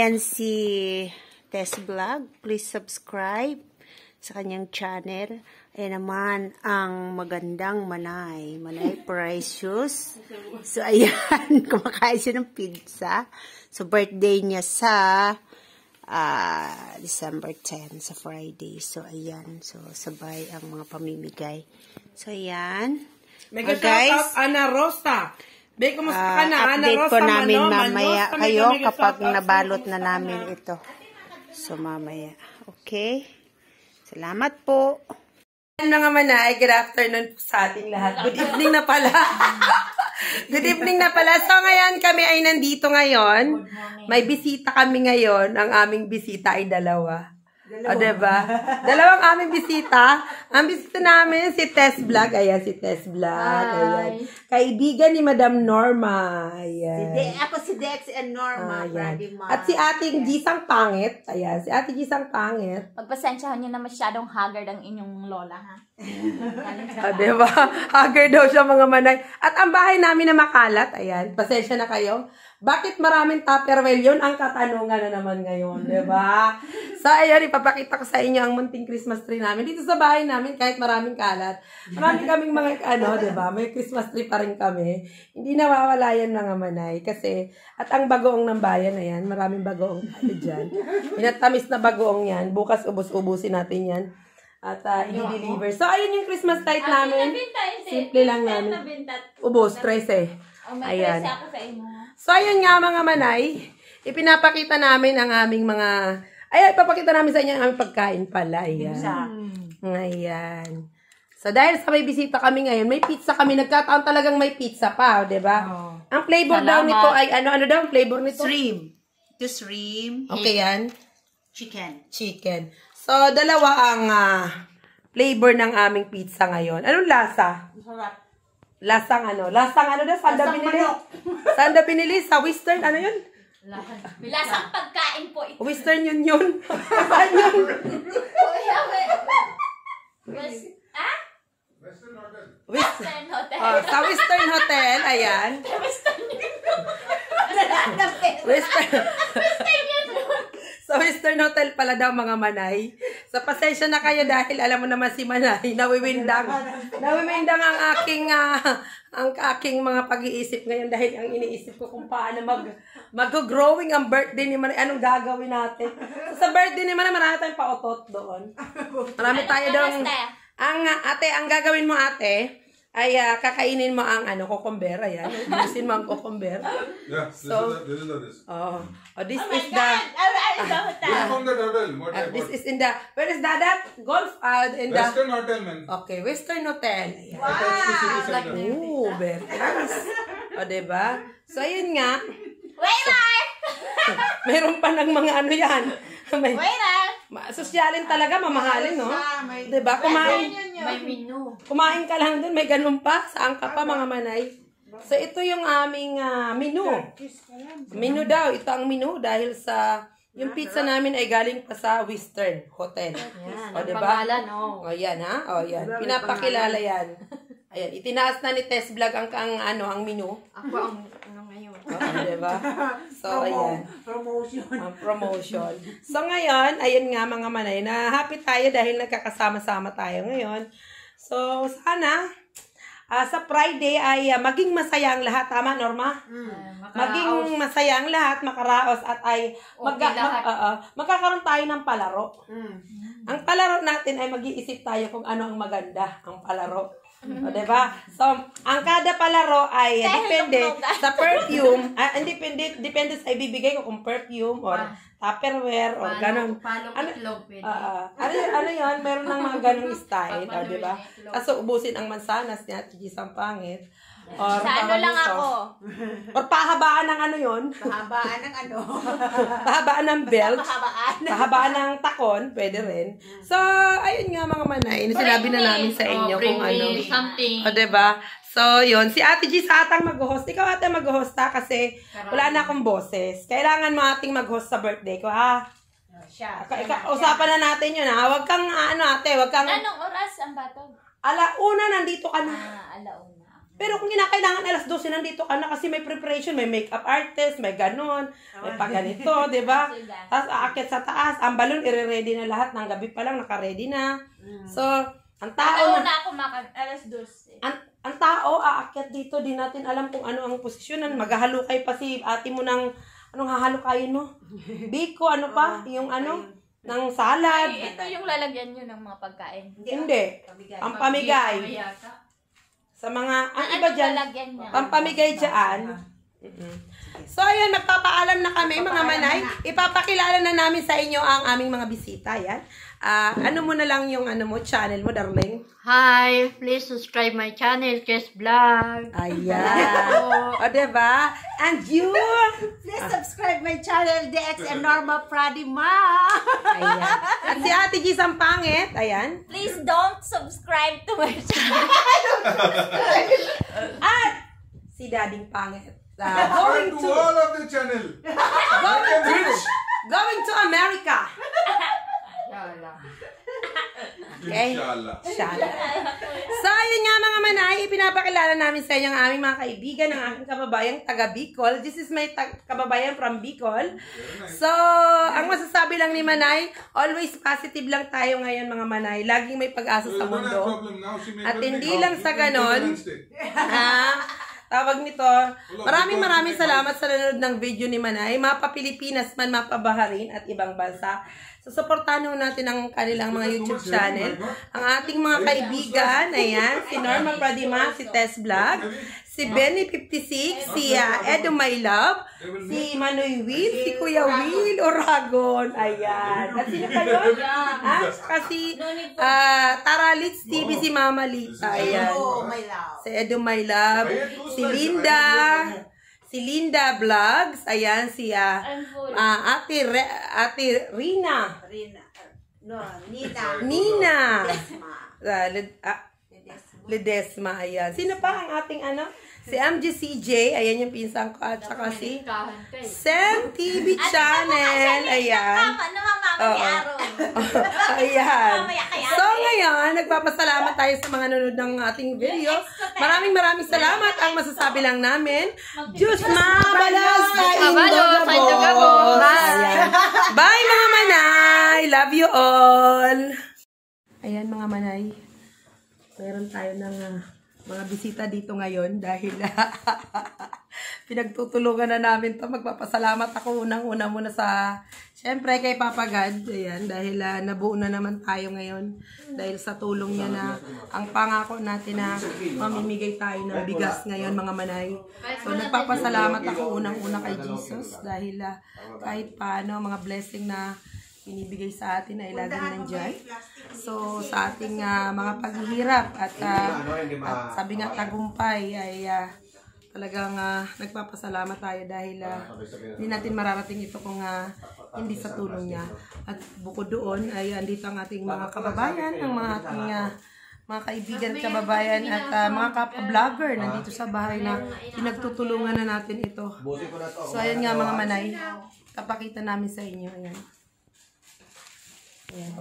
Ayan si Tess Vlog. Please subscribe sa kanyang channel. Ayan naman ang magandang Manay. Manay Precious. So, ayan. Kumakain siya ng pizza. So, birthday niya sa December 10 sa Friday. So, ayan. So, sabay ang mga pamimigay. So, ayan. Mega guys, Ana Rosa. Update po namin mamaya kayo kapag nabalot na namin ito. So, mamaya. Okay? Salamat po. Mga Manay, good afternoon po sa ating lahat. Good evening na pala. Good evening na pala. So, ngayon kami ay nandito ngayon. May bisita kami ngayon. Ang aming bisita ay dalawa. O, diba? Dalawang aming bisita. Ang bisita namin si Tess Vlog. Ayan, si Tess Vlog. Ayan. Kaibigan ni Madam Norma. Ayan. Ako si Dex and Norma. At si ating Gisang Pangit. Ayan, si ating Gisang Pangit. Pagpasensyahan nyo na masyadong haggard ang inyong lola, ha? O, diba? Haggard daw siya, mga Manay. At ang bahay namin na makalat. Ayan, pasensya na kayo. Bakit maraming Tupperware yun? Ang katanungan na naman ngayon, diba? So, ayan, ipapakita ko sa inyo ang munting Christmas tree namin. Dito sa bahay namin, kahit maraming kalat, marami kaming mga, diba? May Christmas tree pa rin kami. Hindi nawawala yan, mga Manay. Kasi, at ang bagoong ng bayan, ayan, maraming bagoong tayo dyan. Inatamis na bagoong yan. Bukas, ubus-ubusin natin yan. At i-deliver. So, ayun yung Christmas light namin. Simple lang namin. Ubus, 13. Ayan. Ako sa inyo. So, ayun nga, mga Manay. Ipinapakita namin ang aming mga... ipapakita namin sa inyo ang aming pagkain pala. Ayan. Ayan. So, dahil sa may bisita kami ngayon, may pizza kami. Nagkataon talagang may pizza pa, o, diba? Oh. Ang flavor daw nito ay, ano daw ang flavor nito? Shrimp. Ito shrimp. Okay, yan. Chicken. So, dalawa ang flavor ng aming pizza ngayon. Anong lasa? Lasang ano daw? Saan daw binili? Saan daw binili? Sa Western, ano yun? Lasang pagkain po ito. Western yun. Saan yun? Western Hotel. Sa Western Hotel, ayan. Sa Western Hotel pala daw, mga Manay. Sa pasensya na kayo dahil alam mo naman si Manay, nawiwindang ang aking mga pag-iisip ngayon dahil ang iniisip ko kung paano mag-growing ang birthday ni Manay. Anong gagawin natin? So, sa birthday ni Manay, marami tayong pautot doon. Marami tayo doon. Ang gagawin mo, ate, ay kakainin mo ang cucumber. Ayan. Ubusin mo ang cucumber. Yeah, so, this is the dish. This is the... From the hotel. This is in the... Where is that? Golf? In the... Western Hotel, man. Okay, Western Hotel. Ayan. Wow! Very nice. O, diba? So, ayun nga. Waiter! Meron pa ng mga ano yan. Waiter! Sosyalin talaga, mamahalin, no? Diba? May menu. Kumain ka lang dun, may ganun pa. Saan ka pa, mga Manay? So, ito yung aming menu. Menu daw. Ito ang menu dahil sa... Yung pizza namin ay galing pa sa Western Hotel. O, diba? Pangalan, oh. O, yan, ha? O, yan. Pinapakilala yan. Ayan. Itinaas na ni Tess Vlog ang menu. Ako ang ngayon. O, diba? So, ayan. Promotion. So, ngayon, ayan nga, mga Manay, na happy tayo dahil nagkakasama-sama tayo ngayon. So, sana... sa Friday ay maging masaya ang lahat. Tama, Norma? Maging masaya ang lahat, makaraos at ay magkakaroon tayo ng palaro. Ang palaro natin ay mag-iisip tayo kung ano ang maganda ang palaro. O, diba? So, ang kada palaro ay depende sa perfume. Depende sa ibibigay ko kung perfume or Tupperware or ganon. Ano yun? Meron ng mga ganong style. O, diba? Kaso ubusin ang mansanas niya at Gisang Pangit. Or sa ano lang ako? Or pahabaan ng ano yun? Pahabaan ng ano? Pahabaan ng belt. Pahabaan ng takon. Pwede rin. So, ayun nga, mga Manay. Sinabi na namin sa inyo kung ano. O, diba? So, yun. Si Ate G sa atang mag-host. Ikaw, ate, mag-host ha? Kasi wala na akong boses. Kailangan mo ating mag-host sa birthday ko, ha? Usapan na natin yun, ha? Huwag kang, ate, huwag kang... Anong oras ang batog? 1:00 nandito ka na. Alauna. Pero kung kinakailangan alas 12 nandito ka na kasi may preparation, may makeup artist, may ganon, may paganito, di ba? Tapos aakyat sa taas, ang balon i-ready na lahat, ng gabi pa lang naka-ready na. So, ang tao na ako alas 12. ang tao aakyat dito, di natin alam kung ano ang posisyonan. Maghahalukay pa si ate mo ng, anong hahalukayin mo? Biko, ano pa? Yung ano? Ng salad. Ito yung lalagyan nyo ng mga pagkain. Hindi. Ang pamigay. Sa mga, ang iba dyan, ang pamigay dyan. So, ayan, magpapaalam na kami, mga manay. Ipapakilala na namin sa inyo ang aming mga bisita. Ayan. Ano mo na lang yung ano mo, channel mo, darling? Hi, please subscribe my channel, Kes Vlog. Ayan. O, diba? And you? Please subscribe my channel, DX and Norma Pradima. Ayan. At si Ate Gis ang pangit. Ayan. Please don't subscribe to my channel. At si Dading pangit. Going to all of the channel. Going to America. Okay? Inshallah. Inshallah. So, ayun nga mga manay, ipinapakilala namin sa inyo ang aming mga kaibigan ng aking kababayang taga Bicol. This is my kababayan from Bicol. So, ang masasabi lang ni Manay, always positive lang tayo ngayon mga manay. Laging may pag-asa sa mundo. At hindi lang sa ganon, tawag nito, maraming salamat sa nanonood ng video ni Manay. Mapa Pilipinas man, mapa Baharin at ibang bansa. So, supportahan natin ang kanilang mga YouTube channel. Ang ating mga kaibigan, ayan, si Norma Pradima, si Tess Vlog, si Benny 56, si Edo My Love, si Manoy Will, si Kuya Will Oragon, ayan. At sino kayo? Kasi Taralits TV, si Mama Lita, ayan. Si Edo My Love, si Linda Vlogs, ayan, si Ate Rina. Nina. Ledesma, ayan. Sino pa ang ating ano? Si MGCJ, ayan yung pinsang ko, at saka si Sam TV Channel, ayan. Ayan. So ngayon, nagpapasalamat tayo sa mga nanonood ng ating video. Maraming salamat. Ang masasabi lang namin, Diyos mabalas sa Indogabos. Bye mga manay! Love you all! Ayan mga manay. Meron tayo ng mga bisita dito ngayon dahil pinagtutulungan na namin to. Magpapasalamat ako unang-una muna sa, syempre kay Papa God, ayan, dahil nabuo na naman tayo ngayon dahil sa tulong niya na ang pangako natin na mamimigay tayo ng bigas ngayon mga manay. So nagpapasalamat ako unang-una kay Jesus dahil kahit paano mga blessing na binibigay sa atin ay laging nandyan. So, sa ating mga paghihirap at sabi nga tagumpay ay talagang nagpapasalamat tayo dahil hindi natin mararating ito kung hindi sa tulong niya. At bukod doon ay andito ang ating mga kababayan, ang mga ating mga kaibigan at kababayan at mga kapwa-vlogger nandito sa bahay na pinagtutulungan na natin ito. So, ayan nga mga manay, kapakita namin sa inyo. Ayan. Ayan.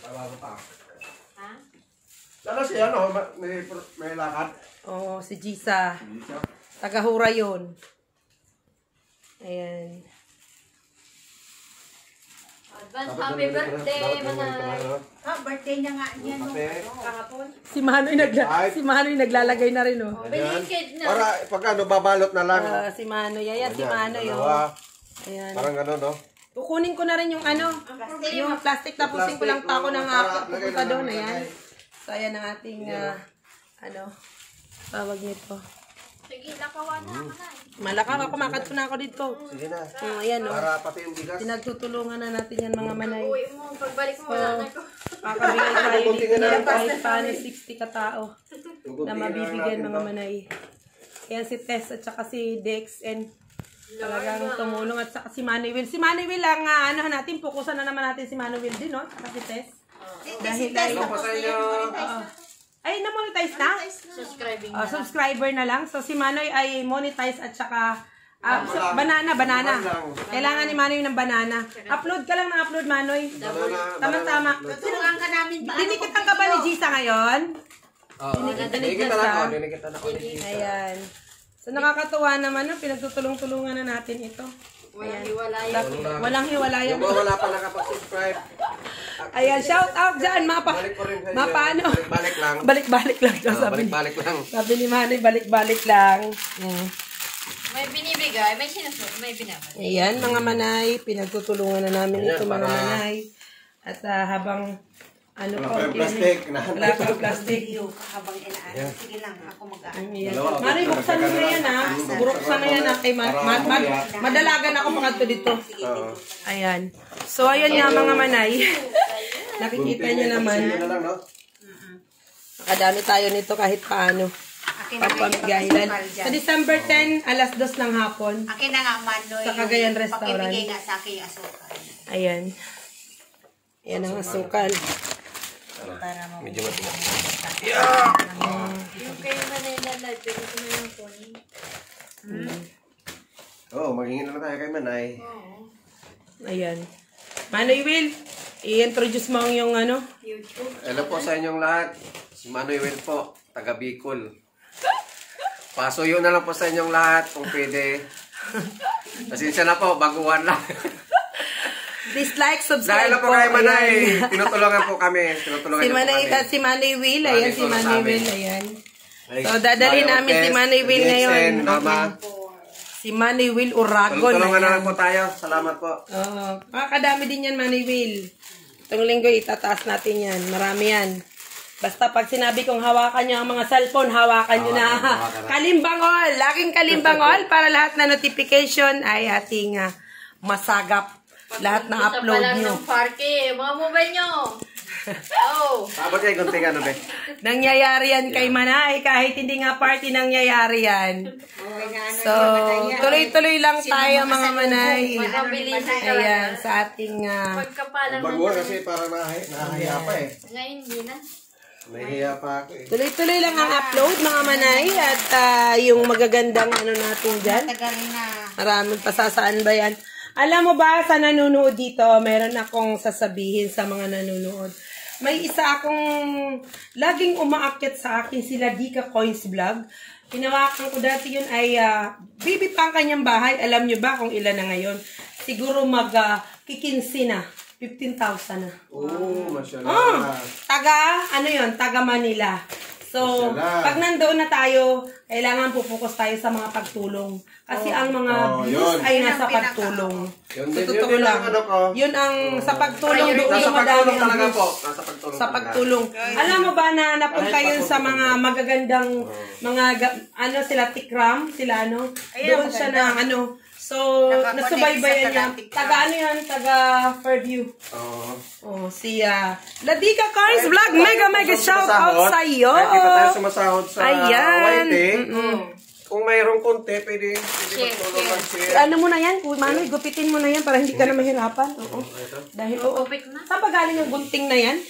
Sana siya, no? May lakad. Oo, si Gisa. Tagahura yun. Ayan. Advance happy birthday, Manay. Birthday niya nga yan. Kahapon. Si Manoy naglalagay na rin, oh. Bilikid na. Para pagka babalot na lang. Si Manoy. Ayan, si Manoy, oh. Ayan. Parang gano'n, no? Kukunin ko na rin yung ano, yung plastic, tapusin ko lang tako ng pupunta doon, ayan. So, ayan ang ating, tawag nito. Sige, lakawa na, Manay. Malaka ako, kumakat ko na ako dito. Sige na. Ayan, no. Para pati yung bigas. Pinagtutulungan na natin yan, mga manay. Uy mo, pagbalik mo, wala na ko. Kakabigay tayo dito yan, kahit paano 60 katao na mabibigyan, mga manay. Ayan si Tess at saka si Dex and talagang tumulong at saka si Manuel. Si Manuel lang, natin, pukusan na naman natin si Manuel din, no? Saka si Tess. Dahil ay, na-monetize na? Subscribing Oh, subscriber na lang. So, si Manoy ay monetize at saka banana. Kailangan ni Manoy ng banana. Upload ka lang ng upload, Manoy. Tama-tama. Tulungan ka namin ba? Dinikitang ka ba ni Gisa ngayon? Dinikita lang ako. Dinikita na ako. Ayan. So, nakakatuwa naman na pinagtutulong-tulungan na natin ito. Walang hiwalay. Walang hiwalayan. Yung mga wala pa nakapag-subscribe. Ayan, shout out dyan. Balik ko rin sa inyo. Mapano? Balik lang. Balik-balik lang. Balik lang. Sabi ni Manay, balik-balik lang. Ayan. May binibigay, may sinusunod, may binabalik. Ayan, mga manay, pinagtutulungan na namin ito, mga manay. At habang, ano Wala po, pa yung plastic. wala pa yung plastic. Habang inaan. Sige lang, ako mag-aan. Ayan. Mari, buksan mo na yan, ha? Buksan na yan, ha? Kay madalagan ako mga ito dito. Ayan. So, ayan nga, mga manay. Nakikita nyo naman. Nakadami tayo nito kahit paano. Pagpamigay. Sa December 10, alas 2 ng hapon. Akin na nga, Manoy. Sa Cagayan Restaurant. Pakibigay nga sa akin yung asukal. Ayan. Ayan ang asukal. Medyo matigas. Yung kayo Manila live, pwede ko na lang kunin. Oo, magingin na tayo kay Manay. Ayan. Manoy Will, i-introduce mo ang yung ano? Hello po sa inyong lahat. Si Manuel po, taga Bicol. Pasuyo na lang po sa inyong lahat kung pwede. Pasensya na po, baguhan lang. Dislike, Dahil subscribe na po kay Manay, tinutulungan po kami. Tinutulungan Si niyo po Manay, kami. si Manay Will, ayan si Manay Will, ayan. Like, So, dadalhin Mario namin si Ortez, Manay Will ngayon. Jason, Norma. Si Manay Will Uragon. Tulungan na ayan. lang po tayo. Salamat po. Makakadami din yan, Manay Will. Itong linggo, itataas natin yan. Marami yan. Basta pag sinabi kong hawakan nyo ang mga cellphone, hawakan nyo na. Kalimbang all. Laking kalimbang all para lahat na notification ay ating masagap. Lahat ng upload Isa pa lang nyo. ng parke, mga mobile nyo. Oh. Sabot kayo kunting ano, be? Nangyayari yan kay Manay. Kahit hindi nga party, nangyayari yan. So, tuloy-tuloy lang tayo mga Manay. Magkabilisan ka Ayan, lang. sa ating... Pagkapalang Baguhan kasi para nahiya pa eh. Ngayon, hindi na. Nahiya pa ako eh. Tuloy-tuloy lang ang upload mga Manay. At yung magagandang ano natin dyan. Tagalin na. Maraming pasasaan ba yan? Alam mo ba, sa nanonood dito, meron akong sasabihin sa mga nanonood. May isa akong laging umaakyat sa akin, sila Dika Coins Vlog. Hinawakan ko dati yun ay bibit pa ang kanyang bahay. Alam nyo ba kung ilan na ngayon? Siguro kikinsi na. 15,000 na. Oo, mashallah. Taga Manila. So, Mashallah. pag nandoon na tayo, kailangan pupukus tayo sa mga pagtulong. Kasi ang mga views yun. ay nasa pagtulong. Yun So, din, totoo yun lang. ang ano ko. Yun ang sa pagtulong doon Nasa yung madami pagtulong ang talaga views. po. Nasa pagtulong Sa talaga. pagtulong. Alam mo ba na napunta yun sa mga magagandang ano sila tikram, sila ano. Doon siya na ano. So, Nakakonect nasubaybayan sa niya. Tikram. Taga ano yan? Taga Fairview. Oo. Oh, si Ladika Cars Vlog. Mega shout out sa iyo. Kahit di pa tayo sumasahod sa Ayan. YT. Kung mayroong konti, pwede magtulong mag-share. Ano mo na yan? Kung Manoy, gupitin mo na yan para hindi ka na mahirapan. Oo. Dahil oo. Saan pa galing yung gunting na yan?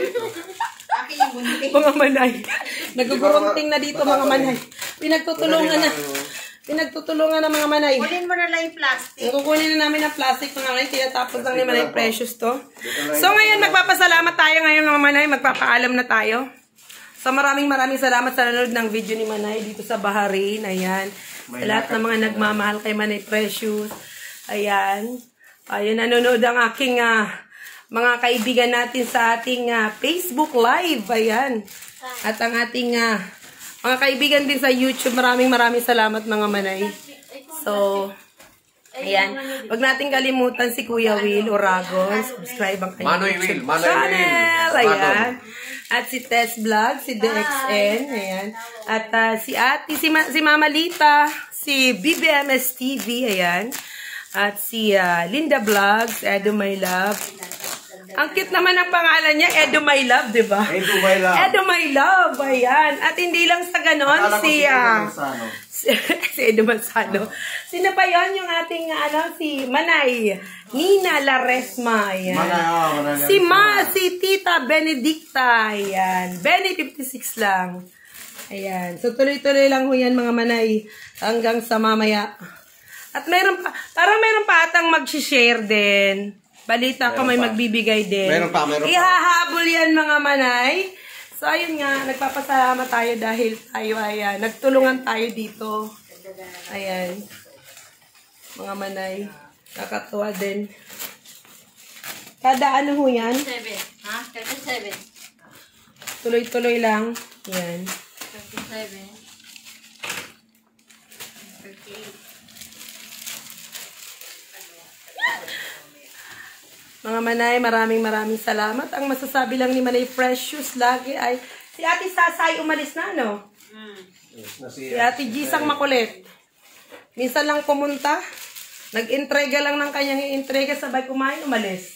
Akin yung bunting. Mga manay. Nagugurunting na dito mga manay. Pinagtutulungan na. Pinagtutulungan ng mga manay. Kunin mo na lang yung plastic. Kukunin na namin ang plastic mga manay. Tinatapos lang ni Manay Precious to. So ngayon, magpapasalamat tayo ngayon mga manay. Magpapaalam na tayo. So maraming salamat sa nanonood ng video ni Manay dito sa Bahrain. Ayan. Sa lahat ng mga nagmamahal kay Manay Precious. Ayan. Ayan, nanonood ang aking mga kaibigan natin sa ating Facebook Live. Ayan. At ang ating mga kaibigan din sa YouTube. Maraming salamat mga Manay. So, ayan. Huwag natin kalimutan si Kuya Will Uragon. Subscribe ang kanyang Manoy YouTube Will. channel. Ayan. At si Tess Vlog, si DXN. Ayan. At si Ate, si Mama Lita, si BBMS TV. Ayan. At si Linda Vlogs, Edo My Love. Ang cute naman ang pangalan niya, Edo My Love, di ba? Edo My Love. Edo My Love, ayan. At hindi lang sa ganon, Akala ko si Edo Manzano. si Edo Manzano. Sino pa yun? Yung ating, si Manay. Nina Laresma, ayan. Manay. Si Tita Benedicta, ayan. Benny 56 lang. Ayan. So, tuloy-tuloy lang ho yan, mga Manay. Hanggang sa mamaya. At meron pa atang mag-share din. Balita ko may magbibigay din. Meron pa. Ihahabol yan mga Manay So, ayun nga, nagpapasalamat tayo dahil tayo ay nagtulungan tayo dito. Ayan. Mga manay. Nakatuwa din. Kada ano ho yan? 7. Ha? 37. Tuloy-tuloy lang. Ayan. 37. 38. Mga manay, maraming salamat. Ang masasabi lang ni Manay Precious lagi ay si Ate Sasay umalis na, no? Si Ate Gisang makulit. Minsan lang pumunta. Nag-entrega lang ng kanyang i-entrega, sabay kumain, umalis.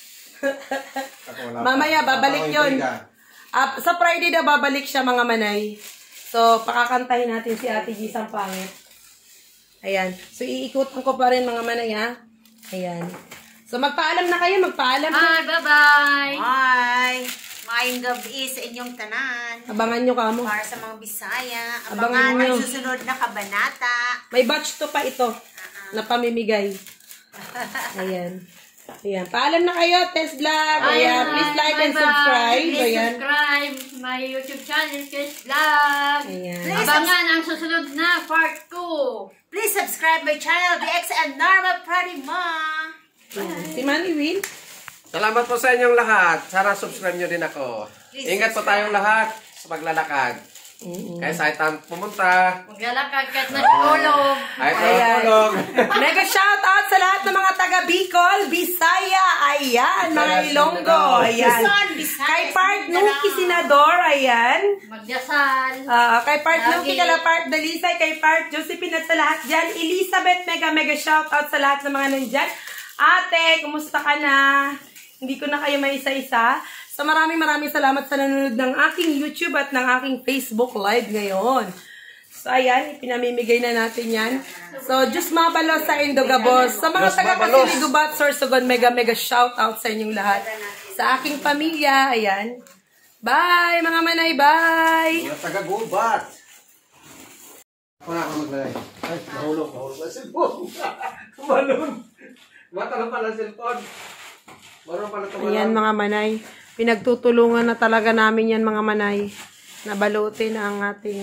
Mamaya, babalik yon. Sa Friday na babalik siya, mga manay. So, pakakantahin natin si Ate Gisang pangit. Ayan. So, iikutan ko pa rin, mga manay, ha? Ayan. So, magpaalam na kayo, magpaalam na. Hi, bye-bye. Hi! Maayong gabi sa inyong tanan. Abangan nyo kamo. Para sa mga Bisaya. Abangan Abangan nyo. ang susunod na kabanata. May batch to pa ito na pamimigay. Ayan. Ayan. Paalam na kayo, Tess Vlog. Ayan. Please like and subscribe. Please Ayan. subscribe my YouTube channel, Tess Vlog. Ayan. Abangan ang susunod na part 2. Please subscribe my channel, BX and Norma Pradima. Si Manny Will. Salamat po sa inyong lahat. Sana subscribe nyo din ako. Ingat po tayong lahat sa paglalakad. Kaya saan tayo pumunta. Maglalakad kahit natulog. Kahit Ayan. tulog. Mega shoutout sa lahat ng mga taga Bicol, Bisaya. Ayan. Mga Ilonggo. Ayan. Luzon, Visayas, Kay Part Mindanao. Nuki Senador. Ayan. Magdasal. Kay Part Lagi. Nuki, kala Part Dalisay, kay Part Josephine at sa lahat dyan. Elizabeth, mega shoutout sa lahat ng mga nandyan. Ate, kumusta ka na? Hindi ko na kayo may isa-isa. So maraming salamat sa nanonood ng aking YouTube at ng aking Facebook Live ngayon. So ayan, ipinamimigay na natin yan. So Diyos mabalos sa Indogabos. Sa mga Diyos taga mabalos. Kasiligubat, Sorsogon, mega shoutout sa inyong lahat. Sa aking pamilya, ayan. Bye mga manay, bye! Mga taga-gubat. Wala ka maglagay. Ay, nahulog na cellphone. Tumalon. Matalong pala cellphone. Marunong pala tumalon. Ayan mga manay. Pinagtutulungan na talaga namin yan mga manay. Nabalutin ang ating,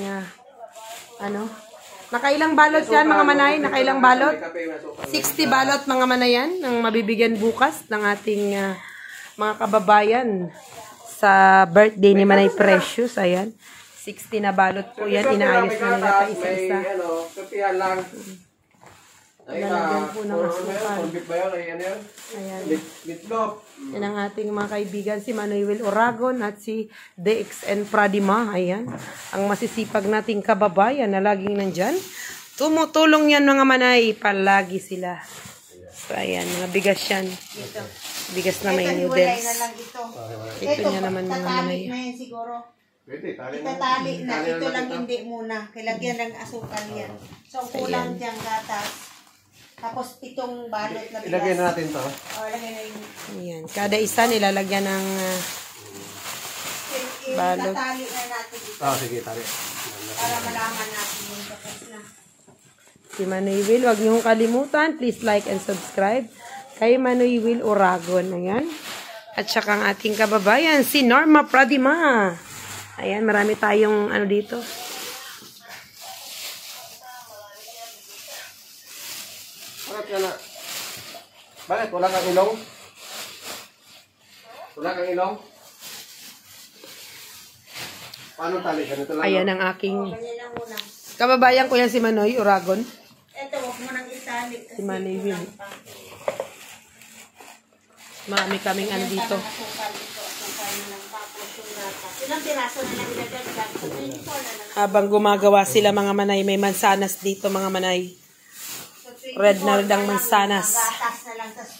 nakailang balot yan mga manay? Nakailang balot? 60 balot mga manay yan ang mabibigyan bukas ng ating mga kababayan sa birthday ni Manay Precious. Ayan. 60 na balot po yan. Inaayos na nila pa isa-isa. Kapihan lang. Lalagyan po ng asukal. Konbit ba yun? Ano yun? Ayan. Bitlop. Yan ang ating mga kaibigan, si Manuel Oragon at si DXN Pradima. Ayan. Ang masisipag nating kababayan na laging nandyan. Tumutulong yan mga manay. Palagi sila. So, ayan. Mga bigas yan. Bigas na may Hiwalay noodles. na lang ito. Ito niya naman mga manay. Tatali na yan siguro. Pwede, tali mo. Itatali na. Tali Ito lang ito. hindi muna. Kailangan ng asukal yan. So, ang kulang diyang gatas. Tapos, 7 balot na bigas. Ilagay na natin to. O, lagay na yung... Ayan. Kada isa nilalagyan ng balot. Itatali na natin ito. Sige, tali. Para malaman natin yung tapos na. Si Manuel, huwag niyong kalimutan. Please like and subscribe kay Manuel Oragon. Ayan. At saka ang ating kababayan, si Norma Pradima. Ayan, marami tayong dito. Bakit ka na? Bakit? Wala kang ilong? Wala kang ilong? Paano tali? Ganito lang. Ayan no? ang aking Ganyan lang muna. kababayan ko yan si Manoy Oragon. Ito, huwag mo nang itali. Si Manuel. Marami kaming dito. Asukal ito. Asukal na lang. Tapos yung gatas. Ilang piraso na lang ilagay. 24 na lang. Habang gumagawa sila mga manay, may mansanas dito mga manay. So, 24 Red na red ang lang. mansanas. Gatas na lang sa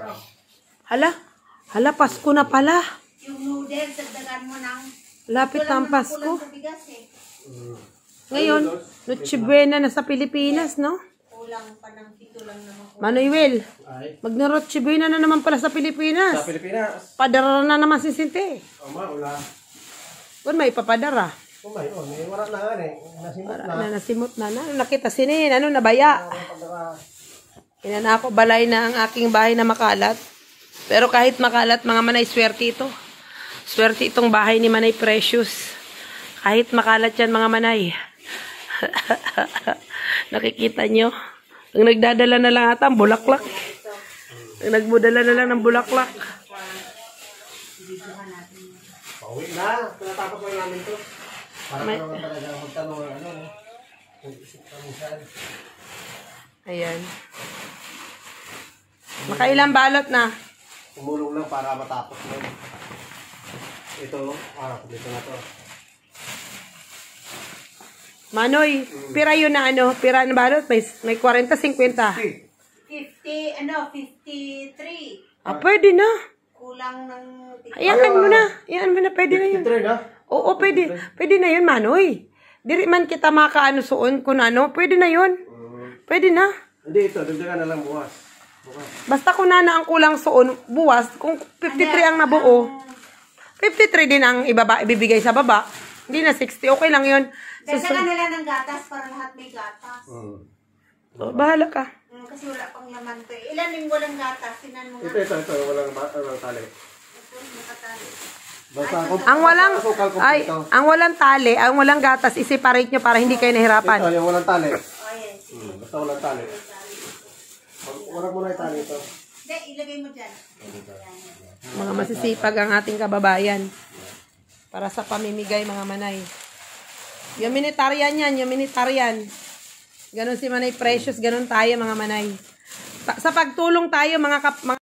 Hala, Pasko na pala. yung noodles, dagdagan mo ng... Lapit na ang Pasko. Kulang sa bigas eh. Ngayon, Noche Buena na sa Pilipinas, no? Kulang pa ng 7 lang naman. Manuel, Ay. mag-Noche Buena na naman pala sa Sa Pilipinas. Pilipinas. Padara na naman si Sinte. Wala. Kung may papadara. Wala na nga eh. Nasimot Para na nasimot na. Nakita sinin, nabaya. Inan ako, balay na ang aking bahay na makalat. Pero kahit makalat, mga manay, swerte ito. Swerte itong bahay ni Manay Precious. Kahit makalat yan mga manay. Nakikita nyo? Ang nagdadala na lang ata ang bulaklak. Ang nagmudala na lang ng bulaklak. Pauwi na. Pinatapos lang namin to. Para May- naman talaga magtanong ng ano. Kung isip ka mo saan. Ayan. Makailang balot na. Umulong lang para matapos na. Ito, dito na to. Manoy, pira yun na ano, pira na balot, may 40, 50. 53. Ah, pwede na. Kulang ng... Hayaan mo na. Hayaan mo na, pwede na yun. Ito na. Oo, pwede. Pwede na yun, Manoy. Diri man kita makaano suon kung ano, pwede na yun. Pwede na. Hindi, ito. Dagdagan na lang bukas. Basta kung na ang kulang suon, buwas, kung 53 ang nabuo, 53 din ang ibibigay sa baba. Hindi na 60, okay lang yun. Dagdagan nila ng gatas para lahat may gatas. Oh, bahala ka. Kasi wala pang laman to eh. Ilan yung walang gatas? Tinan mo nga. Ito. Walang tali. Ito, nakatali. Basta kung Ang walang, asukal ko ay, ito. ang walang tali, ang walang gatas, i-separate nyo para hindi kayo Ito, nahirapan. yung walang tali. Oh, yes. Basta walang tali. Walang muna yung tali ito. Hindi, ilagay mo dyan. Mga masisipag ang ating kababayan. Para sa pamimigay, mga manay. Humanitarian yan, humanitarian. Ganon si Manay Precious, ganon tayo, mga manay. Sa pagtulong tayo, mga